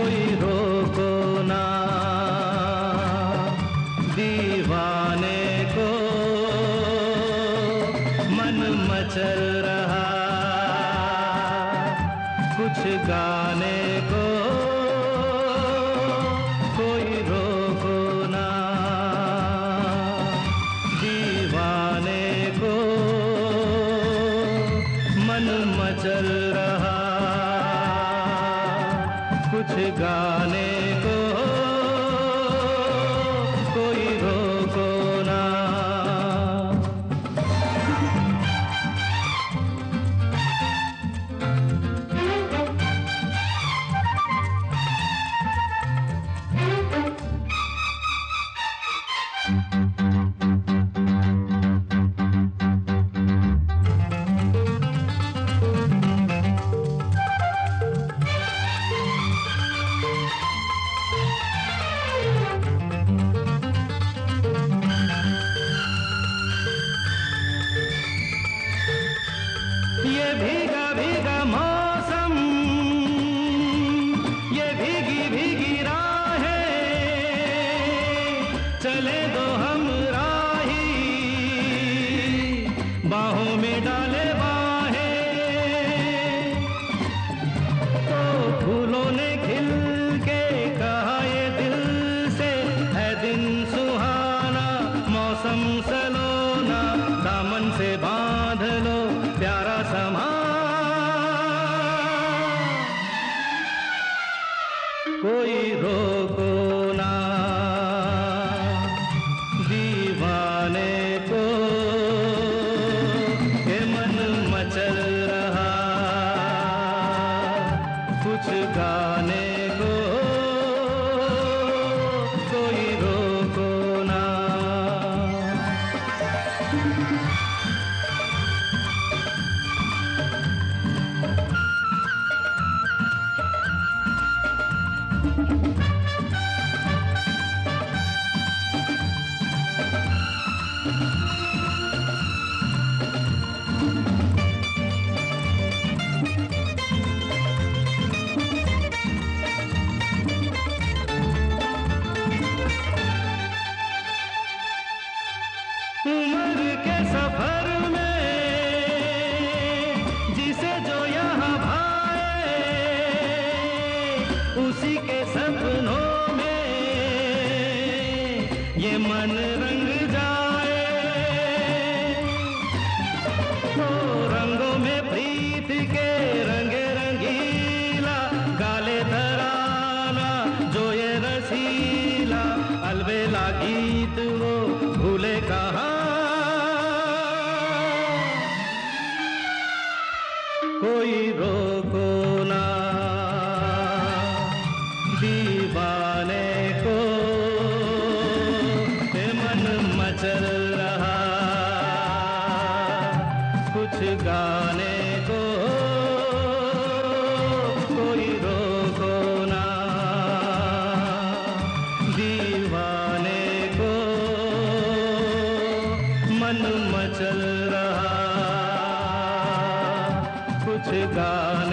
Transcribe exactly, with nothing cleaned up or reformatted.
कोई रोको ना दीवाने को, मन मचल रहा कुछ गाने को, कोई रोको ना दीवाने को, मन मचल रहा कुछ गाने को, कोई रोको ना। ये भीगा भीगा मौसम, ये भीगी भीगी राहें, चले दो हम राही, बाहों में डाले बाहें। तो फूलों ने खिल के कहा ये दिल से, है दिन सुहाना मौसम सलोना, दामन से बांध लो प्यारा समा, कोई रोको ना दीवाने को, ये मन मचल रहा कुछ गाने को, कोई रोको ना। उम्र के सफर में जिसे जो यहाँ भाए, उसी के सपनों में ये मन रंग जाए। तो रंगों में प्रीत के रंगे रंगीला, गाले तराना जो ये रसीला, अलबेला गीत वो भूले कहाँ, कोई रोको ना दीवाने को, ये मन मचल रहा कुछ गाने को, कोई रोको ना दीवाने को, मन मचल रहा कुछ गाने